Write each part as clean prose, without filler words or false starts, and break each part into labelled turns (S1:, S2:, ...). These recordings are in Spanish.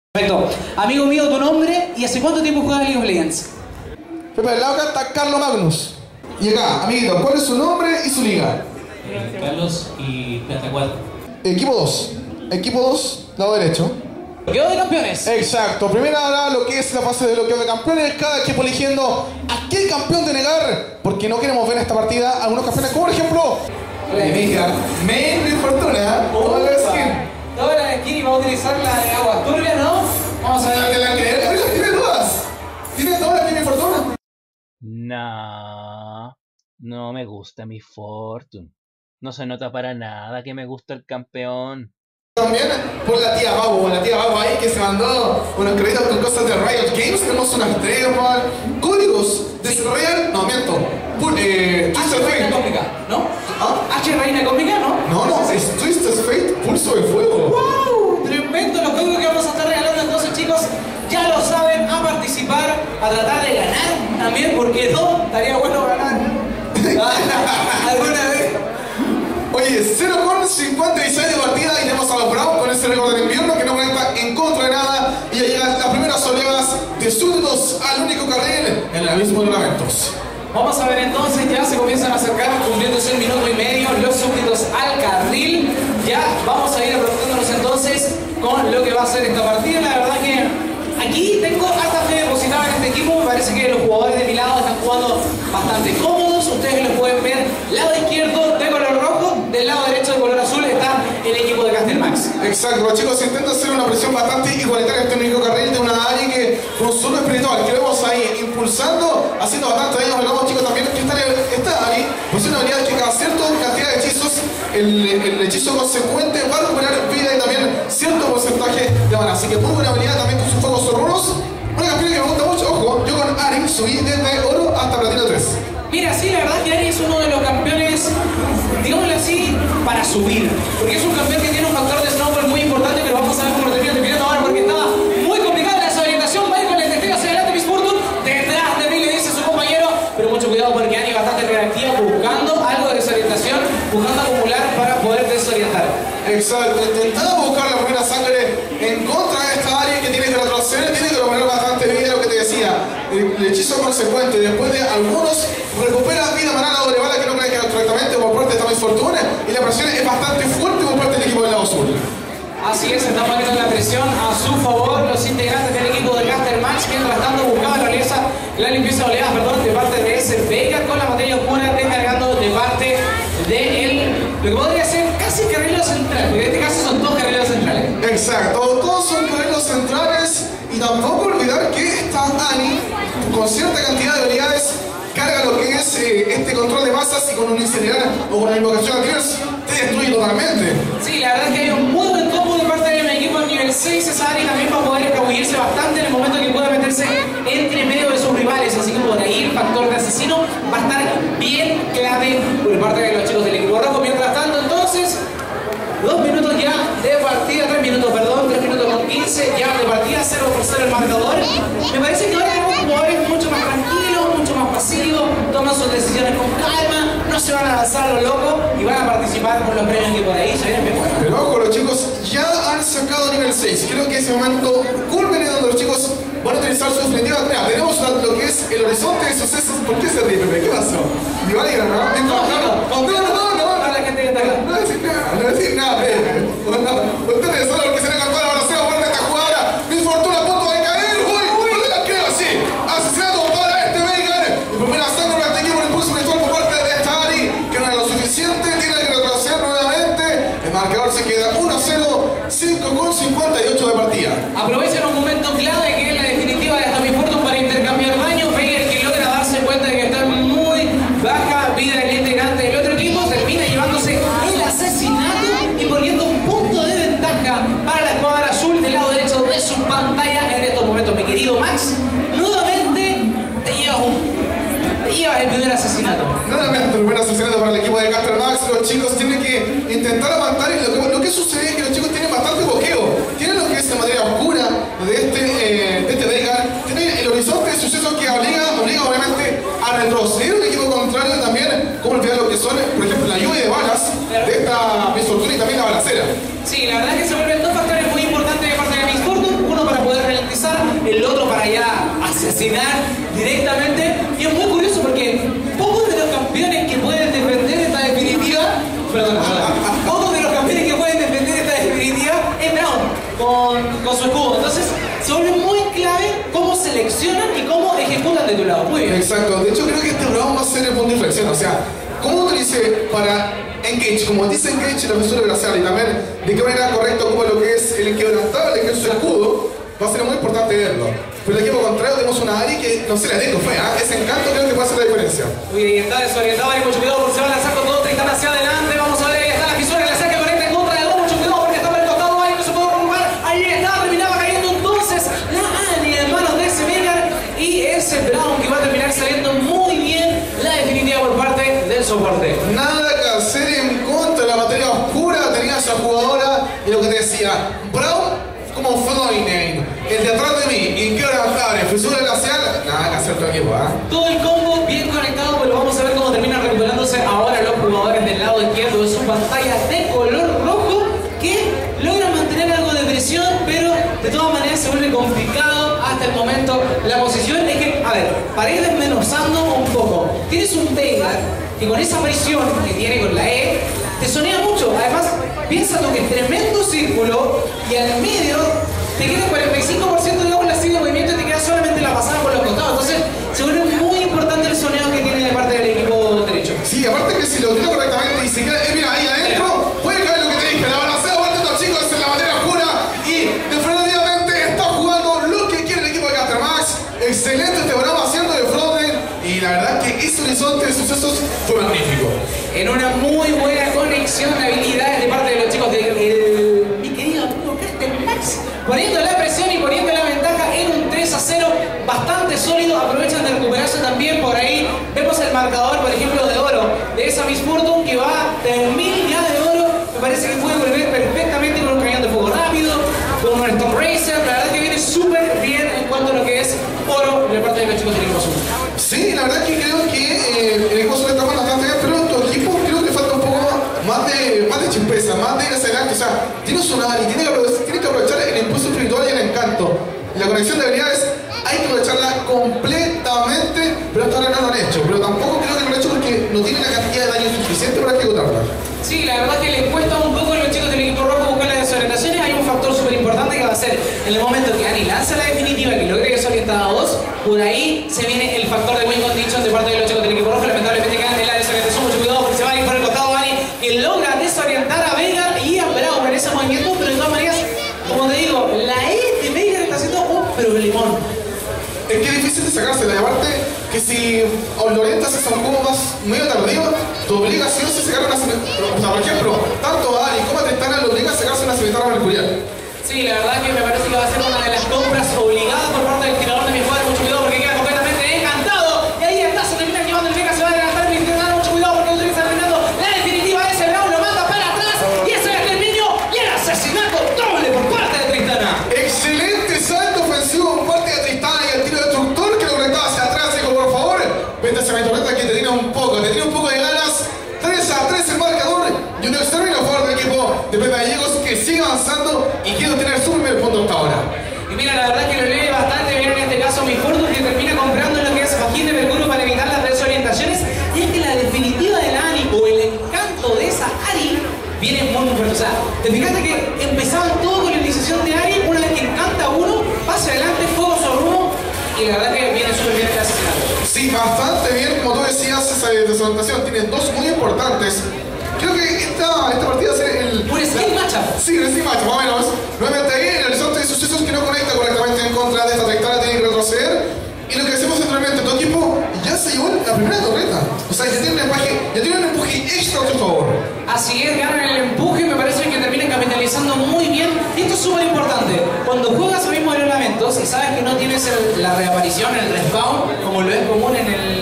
S1: Perfecto. Amigo mío, tu nombre y hace cuánto tiempo juegas League of Legends.
S2: Pepe, del lado acá está Carlos Magnus. Y acá, amiguito, ¿cuál es su nombre y su liga?
S3: Carlos y Plata 4.
S2: Equipo 2. Equipo 2, lado derecho.
S1: Bloqueo de campeones.
S2: Exacto. Primera hora, lo que es la fase de bloqueo de campeones. Cada equipo eligiendo a qué campeón denegar. Porque no queremos ver en esta partida algunos campeones, como por ejemplo Emilia, Main y Fortuna. Toda la skin.
S1: Toda la skin y vamos a utilizar la de aguas turbias, ¿no? Vamos a ver.
S2: ¿Te la crees? Gabriel tiene todas. Tiene todas las Main y Fortuna.
S3: No me gusta mi Fortune. No se nota para nada que me gusta el campeón.
S2: También por la tía Babo ahí que se mandó unos créditos con cosas de Riot Games. Tenemos unas estrellas, códigos de Royal, no miento.
S1: H Reina Cósmica, ¿no?
S2: ¿Ah?
S1: H Reina Cósmica, ¿no?
S2: No, es Twisted Fate, Pulso de Fuego.
S1: ¡Wow! Tremendo los códigos que vamos a estar regalando entonces, chicos. Ya lo saben, a participar, a tratar de ganar también, porque no, estaría bueno ganar. ¿Alguna vez?
S2: Oye, 0,56 de partida y tenemos a los Brown con ese récord del invierno que no conecta en contra de nada. Y ya llegan las primeras oleadas de súbditos al único carril en el abismo de lamentos.
S1: Vamos a ver entonces, ya se comienzan a acercar, cumpliéndose 1 minuto y medio, los súbditos al carril. Ya vamos a ir aproximándonos entonces con lo que va a ser esta partida. La verdad que aquí tengo hasta fe depositada en este equipo. Me parece que los jugadores de mi lado están jugando bastante cómodos. Ustedes lo pueden ver, lado izquierdo de color rojo, del lado derecho de color azul está el equipo de Castermax.
S2: Exacto, los chicos intentan hacer una presión bastante igualitaria en este único carril de una Ari que con un solo espiritual que vemos ahí impulsando, haciendo bastante daño. Hablamos, chicos, también que esta Ari posee una habilidad que cada cierta cantidad de hechizos el hechizo consecuente va a recuperar vida y también cierto porcentaje de mana. Así que muy buena habilidad también con sus fuegos zorrunos. Una campeona que me gusta mucho, ojo, yo con Ari subí desde oro hasta platino 3.
S1: Mira, sí, la verdad que Ari es uno de los campeones, digámoslo así, para subir. Porque es un campeón que tiene un factor de snowball muy importante, pero vamos a ver cómo lo termina terminando ahora porque estaba muy complicada la desorientación. Va a ir con el testigo hacia adelante, Miss Fortune. Detrás de mí le dice su compañero, pero mucho cuidado porque Ari es bastante reactiva, buscando algo de desorientación, buscando acumular para poder desorientar.
S2: Exacto, intentaba buscar la primera sangre en contra de esta Ari que tiene que retroceder, tiene que recuperar bastante vida, lo que te decía. El hechizo consecuente, después de algunos, recupera vida maná la doble bala que no puede quedar correctamente por parte de esta Misfortuna y la presión es bastante fuerte por parte del equipo del lado sur.
S1: Así es, están poniendo la presión a su favor los integrantes del equipo de Castermax, mientras tanto buscaban la limpieza de oleadas, de parte de ese Vega con la materia oscura descargando de parte de él, lo que podría ser casi carrileros centrales, porque en este caso son dos carrileros centrales.
S2: Exacto, todos son carrileros centrales y tampoco olvidar que esta Ani, con cierta cantidad de habilidades, carga lo que es este control de masas y con un incinerar o con la invocación anterior te destruye totalmente.
S1: Sí, la verdad es que hay un muy buen combo de parte de mi equipo en nivel 6. Esa Ari también va a poder escabullirse bastante en el momento que pueda meterse entre medio de sus rivales. Así que por ahí el factor de asesino va a estar bien clave por parte de los chicos del equipo rojo. Mientras tanto, entonces, 2 minutos ya de partida, 3 minutos, perdón, 3 minutos con 15 ya de partida, 0-0 el marcador. Me parece que ahora tenemos jugadores mucho más tranquilos, mucho más pasivos, toman sus decisiones con calma, no se van a lanzar a lo loco y van a participar por los premios que por ahí se vienen bien buenos.
S2: Pero ojo, los chicos ya han sacado nivel 6. Creo que ese momento culmine donde los chicos van a utilizar su definitiva. Mira, tenemos lo que es el horizonte de sucesos. ¿Por qué se ríe, Pepe? ¿Qué pasó? ¿no?
S1: No, la gente que está acá.
S2: No decir nada, Pepe. Ustedes son los que se le cantó la balacera por esta jugada. Mi fortuna a punto de caer. Uy, no la creo así. Asesinato para este Veigar. Y primera sangre de este equipo por impulso virtual por parte de esta Ari, que no era lo suficiente. Tiene que retroceder nuevamente. El marcador se queda 1-0, 5,58 de partida.
S1: Aprovechen un momento clave que es la definitiva de esta Mi Fortune para intercambiar daño. Veigar, que logra darse cuenta de que está muy baja vida del integrante del otro equipo, termina llevándose el asesinato y poniendo un punto de ventaja para la escuadra azul del lado derecho de su pantalla en estos momentos. Mi querido Max, nuevamente te llevas el primer asesinato.
S2: Nuevamente el primer asesinato para el equipo de Castermax. Los chicos tienen que intentar aguantar y lo que sucede es que los chicos tienen bastante bloqueo. Tienen lo que es la materia oscura de este Veigar. Tienen el horizonte de sucesos que obliga obviamente a retroceder un equipo contrario también, como olvidar lo que son, por ejemplo, la lluvia de balas de esta Miss Fortuna y también la balacera.
S1: Sí, la verdad es que se vuelven dos factores muy importantes de parte de Miss Fortune. Uno para asesinar directamente. Y es muy curioso porque pocos de los campeones que pueden defender esta definitiva, pocos de los campeones que pueden defender esta definitiva es Braum con su escudo. Entonces se vuelve muy clave cómo seleccionan y cómo ejecutan de tu lado. Muy bien.
S2: Exacto, de hecho creo que este Braum va a ser el punto de inflexión, o sea, ¿cómo utilice para engage? Como dice engage la profesora Glacial, y también de qué manera correcta ocupa lo que es el inquebrantable, que es su escudo, va a ser muy importante verlo. Pero el equipo contrario tenemos una Ari que no se la tengo fe, ¿eh? Ese encanto creo que puede hacer la diferencia.
S1: Muy bien, está desorientado, Ari, mucho cuidado porque se va a lanzar con todo Tristán hacia adelante. Vamos a ver, ahí está la fisura que le saca conecta en contra de dos, mucho cuidado porque está por el costado, Ari no se puede preocupar. Ahí está, terminaba cayendo entonces la Ari en manos de ese Veigar y ese Braum que va a terminar saliendo muy bien la definitiva por parte del soporte.
S2: Nada que hacer en contra de la materia oscura, tenía esa jugadora y lo que te decía, Braum como Floydane, el de atrás de mí, inquebrantable, fisura glacial, nada que hacer tu equipo, ¿eh?
S1: Todo el combo bien conectado, pero vamos a ver cómo terminan recuperándose ahora los jugadores del lado izquierdo de su pantalla de color rojo, que logran mantener algo de presión, pero de todas maneras se vuelve complicado hasta el momento la posición. Es que, a ver, para ir desmenuzando un poco, tienes un Veigar que con esa presión que tiene con la E, te sonea mucho. Además, piensa tú que es tremendo círculo y al medio te queda 45% de la de movimiento y te queda solamente la pasada por los costados. Entonces, se vuelve muy importante el soneo que tiene de parte del equipo derecho.
S2: Sí, aparte que si lo tira correctamente y se queda, mira, ahí adentro, puede caer lo que te dije, la balancea aparte de estos chicos en la materia oscura y definitivamente está jugando lo que quiere el equipo de Castermax. Excelente este programa haciendo de Frontend y la verdad que ese horizonte de sucesos fue magnífico.
S1: En una muy buena conexión de habilidades de parte de los chicos de mi querido amigo Castermax, poniendo la presión y poniendo la ventaja en un 3-0 bastante sólido. Aprovechan de recuperarse también por ahí. Vemos el marcador, por ejemplo, de oro de esa Miss Fortune que va de 1000 ya de oro. Me parece que puede volver perfectamente con un cañón de fuego rápido, con un Storm Racer. La verdad que viene súper bien en cuanto a lo que es oro de parte de los chicos del equipo azul.
S2: Sí, la verdad que creo que el equipo azul está jugando bastante bien, pero tu equipo creo que le falta un poco más de chispeza, más de ir hacia adelante. O sea, tiene un sonar y tiene que aprovechar el impulso espiritual y el encanto. La conexión de habilidades hay que aprovecharla completamente, pero hasta ahora no lo han hecho. Pero tampoco creo que lo han hecho porque no tienen la cantidad de daño suficiente para ejecutarla.
S1: Sí, la verdad que les cuesta un poco a los chicos del equipo rojo buscar las desorientaciones. Hay un factor súper importante que va a ser en el momento que Ani lanza la definitiva, que logre desorientada a dos, por ahí se viene el factor de win condition de parte de los chicos del equipo rojo. Lamentablemente quedan en la desorientación. Mucho cuidado porque se va a ir por el costado Ani, que logra desorientar a Veigar y a Braum en ese movimiento, pero de todas maneras, como te digo, la E de Veigar está haciendo un problemón.
S2: Es que es difícil de sacársela, y aparte que si lo orientas hacia un juego más medio tardío, tu obligación es sacar una cimitarra. O sea, por ejemplo, tanto a Ari como a Tristana lo obliga a sacarse una cimitarra mercurial.
S1: Sí, la verdad que me parece que va a ser una de las compras obligadas por parte del tirador de mi jugador. Mucho cuidado porque queda completamente encantado. Y ahí está, se termina llevando el Veigar, se va a adelantar el Tristana. Mucho cuidado porque el Tristana está terminando la definitiva. Ese Braum lo manda para atrás y ese es el niño y el asesinato doble por parte de Tristana.
S2: Excelente salto ofensivo por parte de Tristana y el tiro destructor que lo conectaba hacia atrás. Dijo, por favor, vete hacia mi torreta que te tiene un poco de ganas. 3-3 el marcador y un exterminio a favor del equipo de Pepe Gallegos que sigue avanzando y quiere tener su primer punto hasta ahora.
S1: Y mira, la verdad que lo lee bastante bien en este caso mi Fortune, que termina comprando lo que es fajín de mercurio para evitar las desorientaciones. Y es que la definitiva del Ari o el encanto de esa Ari viene muy fuerte. O sea, te fijaste que empezaban todo con la iniciación de Ari, una vez que encanta uno, pasa adelante, fuego sobre uno, y la verdad que viene súper bien el asesinato.
S2: Sí, bastante bien, como tú decías, esa desorientación tiene dos muy importantes. Creo que esta partida va a ser el...
S1: Un skill matchup.
S2: Sí, un skill matchup, más o menos. Nuevamente ahí, en el horizonte de sucesos que no conecta correctamente en contra de esta trayectoria, tiene que retroceder. Y lo que decimos anteriormente, tu equipo ya se llevó la primera torreta. O sea, ya tiene un empuje extra a tu favor.
S1: Así es, ganan el empuje, me parece que terminan capitalizando muy bien. Y esto es súper importante. Cuando juegas el mismo de los lamentos y sabes que no tienes la reaparición, el respawn, como lo es común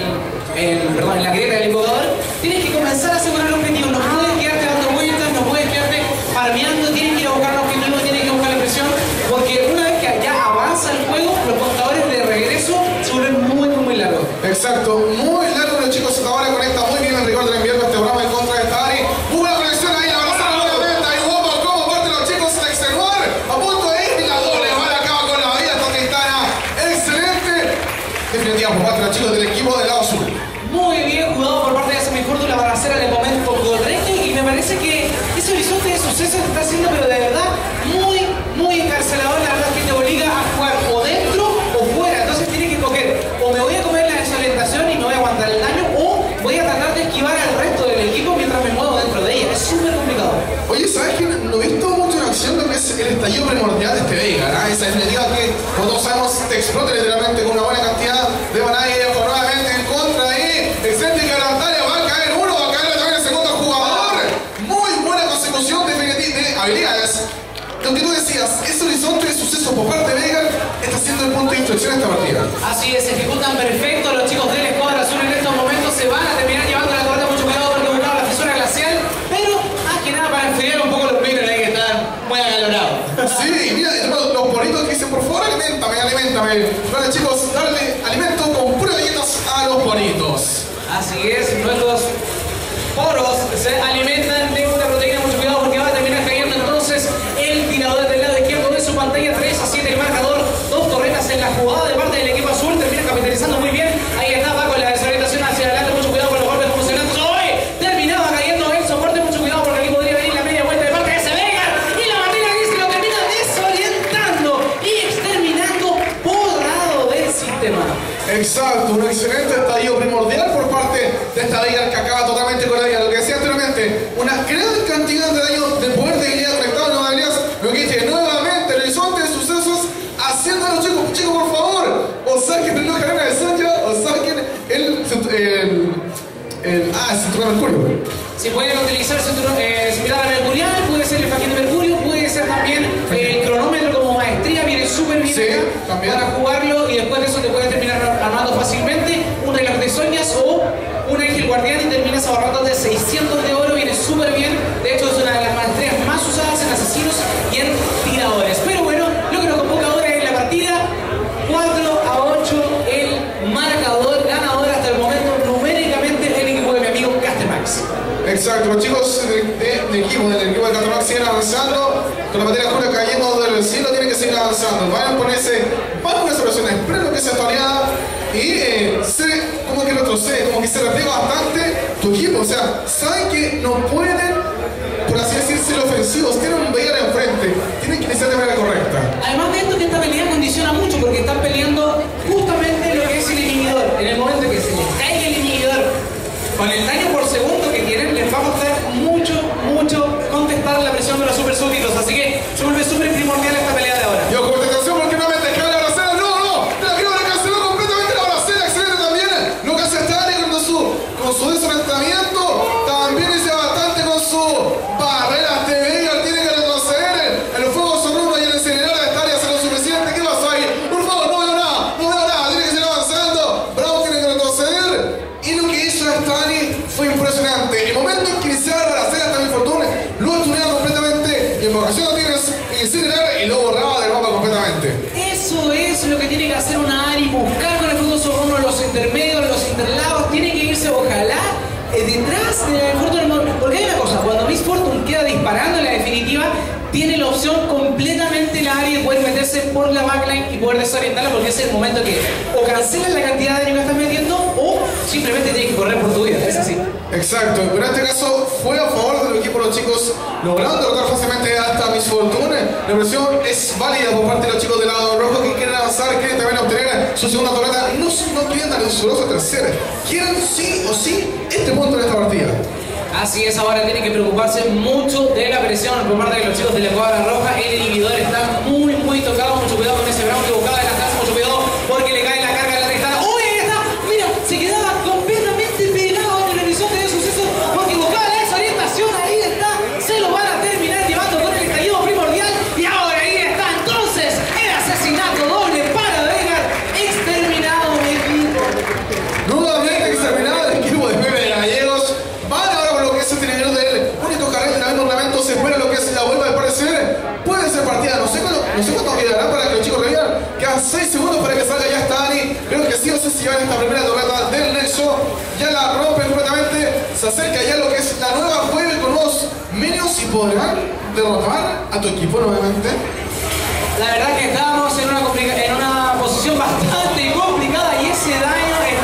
S1: en la grieta del invocador, tienes que comenzar a asegurar el objetivo. No puedes quedarte dando vueltas, no puedes quedarte farmeando, tienes que ir a buscar el objetivo, tienes que buscar la presión, porque una vez que ya avanza el juego, los contadores de regreso se vuelven muy largos.
S2: Exacto, muy largo los chicos hasta ahora, conecta muy bien el Ricardo de enviando este programa en contra de esta Ari. Buena conexión ahí, la verdad, nuevamente, ahí guapo, como parte de los chicos a extenuar, a punto de ir, y la doble bala acaba con la vida esta Tristana. Excelente, parte de los chicos del equipo del lado azul.
S1: Muy bien jugado por parte de Semifortuna para hacer el momento correcto y me parece que ese horizonte de sucesos está haciendo, pero de verdad, muy encarcelador. La verdad es que te obliga a jugar o dentro o fuera, entonces tienes que coger o me voy a comer la desorientación y no voy a aguantar el daño o voy a tratar de esquivar al resto del equipo mientras me muevo dentro de ella. Es súper complicado.
S2: Oye, ¿sabes qué? No he visto mucho en acción lo que es el estallido primordial de este Veigar, ¿ah? Esa definitiva que, como todos sabemos, te explota literalmente con una buena cantidad de batallas, nuevamente en contra ahí. Excéntrica de la batalla, va a caer uno, va a caer también el segundo jugador. Muy buena consecución de habilidades. Lo que tú decías, ese horizonte de sucesos por parte de Veigar está siendo el punto de inflexión en esta partida.
S1: Así es, ejecutan perfecto los chicos de la escuadra azul en estos momentos. Se van a terminar llevando la torreta, mucho cuidado porque buscaron la fisura glacial, pero más que nada para enfriar un poco los pibes ahí que están muy acalorados.
S2: Sí, mira, los bonitos que dicen, por favor, aliméntame. Vale, chicos, darle alimento con puras galletas a los bonitos.
S1: Así es, nuestros poros se alimentan de una proteína, mucho cuidado porque va a terminar cayendo entonces el tirador del lado izquierdo de su pantalla. 3-7 el marcador, 2 torretas en la jugada de parte del equipo azul, termina capitalizando muy bien. Ahí está, va con la desorientación hacia adelante, mucho cuidado con los golpes funcionando. ¡Hoy! Terminaba cayendo el soporte, mucho cuidado porque aquí podría venir la media vuelta de parte de ese Veigar y la bandera gris lo termina desorientando y exterminando por lado del sistema.
S2: Exacto, un excelente estallido primordial por parte de esta Veigar que acaba totalmente con la vida. Lo que decía anteriormente, una gran cantidad de daño de poder de habilidad conectado a las habilidades. Lo que dice nuevamente el horizonte de sucesos, haciendo a los chicos, por favor, o saquen el reloj de arena de Sonja, o saquen el cinturón de Mercurio.
S1: Si pueden utilizar similar a Mercurial, puede ser el fajín de Mercurio, puede ser también el cronómetro como maestría, viene súper bien
S2: sí,
S1: acá
S2: también
S1: para jugarlo y después de eso te puedes terminar armando fácilmente un reloj de Soñas o un ángel guardián y terminas ahorrando de 600 de oro, viene súper bien. De hecho es una de las maestrías más usadas en asesinos y en tiradores. Pero bueno, lo que nos convoca ahora es la partida 4-8, el marcador ganador hasta el momento numéricamente el equipo de mi amigo Castermax.
S2: Exacto, los chicos del equipo de Castermax siguen avanzando, con la materia oscura cayendo del cielo, tienen que seguir avanzando. Van a ponerse presiones, espero que sea toreada y como que retrocede, como que se repliega bastante tu equipo. O sea, saben que no pueden, por así decir, ser ofensivos, tienen un Veigar enfrente, tienen que iniciar de manera correcta.
S1: Además de esto, que esta pelea condiciona mucho porque están peleando justamente lo que es el inhibidor. En el momento que se les caiga el inhibidor con el daño por segundo que tienen, les va a costar mucho contestar la presión de los super súbditos. Así que se vuelve súper primordial esta pelea de ahora.
S2: Yo como atención porque no me dejé la bracera, no, la quiero canceló completamente la bracera, excelente también. Lo que hace Tari con su desorientamiento, también hice bastante con su barrera de Veigar, tiene que retroceder. El fuego sonoro y el incinerador de Tari hace lo suficiente. ¿Qué pasó ahí? Por favor, no veo nada, tiene que seguir avanzando. Bravo tiene que retroceder. Y lo que hizo Tari fue impresionante. El momento en que iniciaba la bracera también Fortuna, lo estudiaba completamente y en vocación lo tienes incinerar y lo borraba del mapa completamente.
S1: Eso es lo que tiene que hacer una Ari, buscar con el fuego soborno los intermedios, los interlados, tiene que irse ojalá detrás de la Fortune, porque hay una cosa, cuando Miss Fortune queda disparando en la definitiva, tiene la opción completamente la Ari de poder meterse por la backline y poder desorientarla, porque es el momento que o cancelas la cantidad de daño que estás metiendo o simplemente tienes que correr por tu vida, es así.
S2: Exacto, pero en este caso fue a favor del equipo de los chicos, logrando derrotar fácilmente hasta Miss Fortune. La presión es válida por parte de los chicos del lado rojo que quieren avanzar, quieren también obtener su segunda torreta. No quieren darle su tercera, quieren sí o sí este punto en esta partida.
S1: Así es, ahora tienen que preocuparse mucho de la presión por parte de los chicos de la escuadra roja. El inhibidor está muy tocado, mucho cuidado con ese Brown que buscaba adelantarse, mucho cuidado porque le cae la carga de la restana. ¡Uy, ahí está! Mira, se quedaba completamente pegado en el horizonte de sucesos porque buscaba la desorientación. Ahí está, se lo van a terminar llevando con el estallido primordial y ahora ahí está entonces el asesinato doble para Veigar, exterminado el equipo.
S2: Nuevamente exterminado el equipo de Pepe de Gallegos. Van ahora con lo que es este nivel del único carrete también ornamento. Se espera lo que es la vuelta de parecer. Puede ser partida, no sé cuánto quedará para que los chicos revivan. Quedan 6 segundos para que salga ya esta Ani. Creo que sí o sí se llevan esta primera torreta del Nexo. Ya la rompen completamente. Se acerca ya lo que es la nueva juega con los minions y podrán derrotar a tu equipo nuevamente.
S1: La verdad que estábamos en una posición bastante complicada y ese daño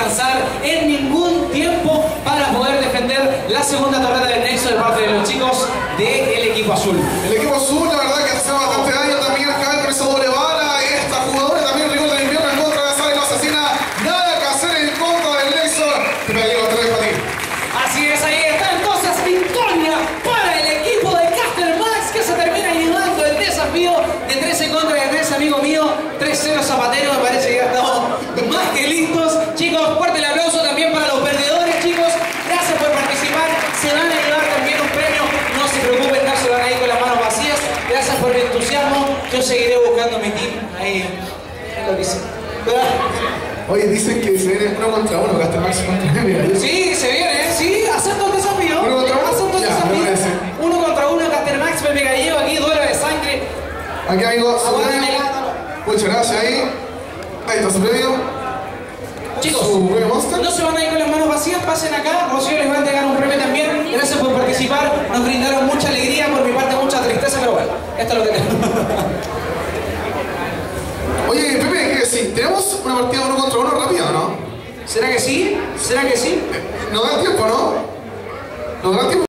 S1: descansar en ningún tiempo para poder defender la segunda torreta del Nexo de parte de los chicos del equipo azul.
S2: El equipo azul, la verdad que hace bastante daño también acá con esa doble bala. Esta jugadora también rigor del invierno en contra de Sara y lo asesina. Nada que hacer en contra del Nexo. Te pego otra vez para ti.
S1: Así es, ahí está entonces victoria para el equipo de Caster Max que se termina llevando el desafío de 13 contra de 3, amigo mío. 3-0 Zapatero, me parece que ya estamos más que listos. Chicos, fuerte el aplauso también para los perdedores, chicos. Gracias por participar. Se van a llevar también un premio. No se preocupen, no se van a ir con las manos vacías. Gracias por el entusiasmo. Yo seguiré buscando mi team ahí. Es lo que hice.
S2: Oye, dicen que se viene 1 contra 1, Caster Max contra Mega.
S1: Sí, se viene, sí, acepto el desafío.
S2: 1 contra 1.
S1: Acepto el
S2: Ya,
S1: desafío.
S2: me parece.
S1: 1 contra 1, Caster Max, Pepe Gallego, aquí duelo de sangre.
S2: Aquí, amigos, su
S1: Aguántame
S2: premio.
S1: la-
S2: Muchas gracias ahí. Ahí está su premio.
S1: Chicos,
S2: Su premio Monster.
S1: no se van a ir con las manos vacías, pasen acá. Rocío les va a entregar un premio también. Gracias por participar, nos brindaron mucha alegría, por mi parte mucha tristeza, pero bueno, esto es lo que tenemos.
S2: Oye, Pepe, ¿qué decir? ¿Tenemos una partida 1 contra 1 rápida o no?
S1: ¿Será que sí? ¿Será que sí?
S2: Nos da tiempo, ¿no? Nos da tiempo.